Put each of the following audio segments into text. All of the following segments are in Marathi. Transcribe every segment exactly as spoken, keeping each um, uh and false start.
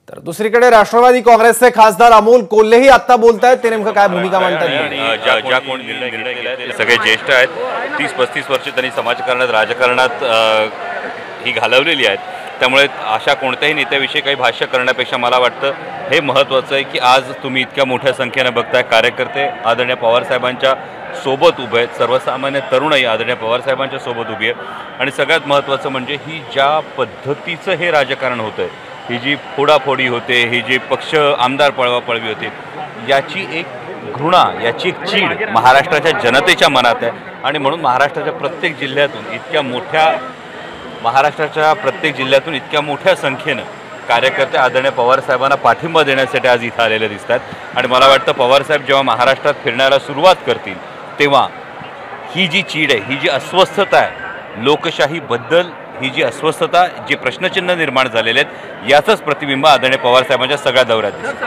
तर दुसरीकडे राष्ट्रवादी काँग्रेसचे खासदार अमोल कोल्हेही आता बोलतायत, ते नेमकं काय भूमिका मांडतात? ज्या ज्या कोण निर्णय घेतलेले आहेत ते सगळे ज्येष्ठ आहेत. तीस पस्तीस वर्ष त्यांनी समाजकारणात राजकारणात ही घालवलेली आहेत. त्यामुळे अशा कोणत्याही नेत्याविषयी काही भाष्य करण्यापेक्षा मला वाटतं हे महत्त्वाचं आहे की आज तुम्ही इतक्या मोठ्या संख्येने बघताय कार्यकर्ते आदरणीय पवारसाहेबांच्या सोबत उभे आहेत, सर्वसामान्य तरुणही आदरणीय पवारसाहेबांच्या सोबत उभी आहेत. आणि सगळ्यात महत्त्वाचं म्हणजे ही ज्या पद्धतीचं हे राजकारण होतं आहे, ही जी फोडाफोडी होते, ही जी पक्ष आमदार पळवापळवी होती, याची एक घृणा, याची एक चीड महाराष्ट्राच्या जनतेच्या मनात आहे. आणि म्हणून महाराष्ट्राच्या प्रत्येक जिल्ह्यातून इतक्या मोठ्या महाराष्ट्राच्या प्रत्येक जिल्ह्यातून इतक्या मोठ्या संख्येनं कार्यकर्ते आदरणीय पवारसाहेबांना पाठिंबा देण्यासाठी आज इथं आलेले दिसतात. आणि मला वाटतं पवारसाहेब जेव्हा महाराष्ट्रात फिरण्याला सुरुवात करतील तेव्हा ही जी चीड आहे, ही जी अस्वस्थता आहे लोकशाहीबद्दल, ही जी अस्वस्थता, जे प्रश्नचिन्ह निर्माण झालेले आहेत, याचंच प्रतिबिंब आदरणीय पवारसाहेबांच्या सगळ्या दौऱ्यात दिसतं.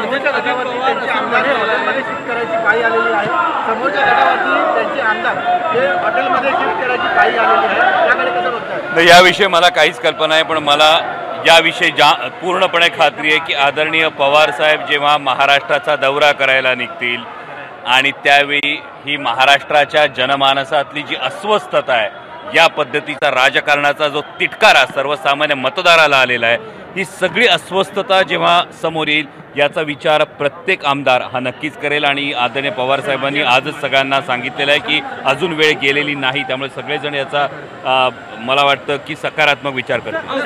याविषयी मला काहीच कल्पना आहे, पण मला याविषयी जा पूर्णपणे खात्री आहे की आदरणीय पवारसाहेब जेव्हा महाराष्ट्राचा दौरा करायला निघतील आणि त्यावेळी ही महाराष्ट्राच्या जनमानसातली जी अस्वस्थता आहे, या पद्धतीचा राजकारणाचा जो तिटकारा सर्वसामान्य मतदाराला आलेला आहे, ही सगळी अस्वस्थता जेव्हा समोर येईल याचा विचार प्रत्येक आमदार हा नक्कीच करेल. आणि आदरणीय पवारसाहेबांनी आजच सगळ्यांना सांगितलेलं आहे की अजून वेळ गेलेली नाही, त्यामुळे सगळेजण याचा मला वाटतं की सकारात्मक विचार करतील.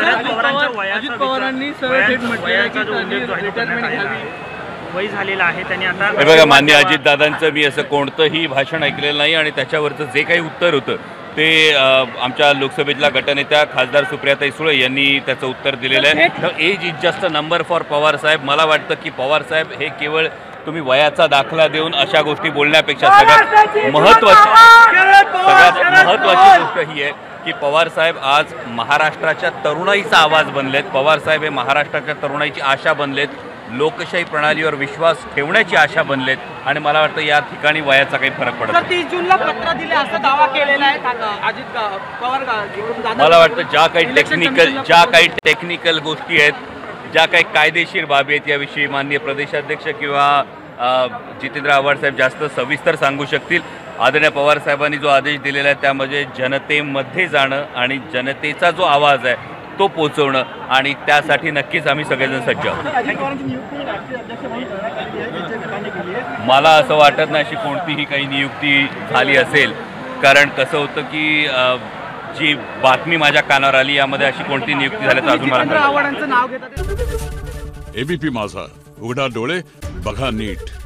वय झालेला आहे त्यांनी आता. हे बघा, मान्य अजितदादांचं मी असं कोणतंही भाषण ऐकलेलं नाही आणि त्याच्यावरचं जे काही उत्तर होतं ते आमच्या लोकसभेतल्या गटनेत्या खासदार सुप्रियाताई सुळे यांनी त्याचं उत्तर दिलेलं आहे. तर age is just a number for पवारसाहेब. मला वाटतं की पवारसाहेब हे केवळ तुम्ही वयाचा दाखला देऊन अशा गोष्टी बोलण्यापेक्षा सगळ्यात महत्त्वाची सगळ्यात महत्त्वाची गोष्ट ही आहे की पवारसाहेब आज महाराष्ट्राच्या तरुणाईचा आवाज बनलेत. पवारसाहेब हे महाराष्ट्राच्या तरुणाईची आशा बनलेत, लोकशाही प्रणालीवर विश्वास ठेवण्याची आशा बनलेत. आणि मला वाटतं या ठिकाणी वयाचा काही फरक पडत नाही. तीस जूनला पत्र दिले असं दावा केलेला आहे अजित पवार. मला वाटतं ज्या काही टेक्निकल ज्या काही टेक्निकल गोष्टी आहेत, ज्या काही कायदेशीर बाबी आहेत, याविषयी माननीय प्रदेशाध्यक्ष किंवा जितेंद्र आव्हाड साहेब जास्त सविस्तर सांगू शकतील. आदरणीय पवारसाहेबांनी जो आदेश दिलेला आहे त्यामध्ये जनतेमध्ये जाणं आणि जनतेचा जो आवाज आहे तो पोचवणं, आणि त्यासाठी नक्कीच आम्ही सगळेजण सज्ज आहोत. मला असं वाटत नाही अशी कोणतीही काही नियुक्ती झाली असेल, कारण कसं होतं की जी बातमी माझ्या कानावर आली यामध्ये अशी कोणती नियुक्ती झाल्याचं अजून मला. एबीपी माझा, उघडा डोळे बघा नीट.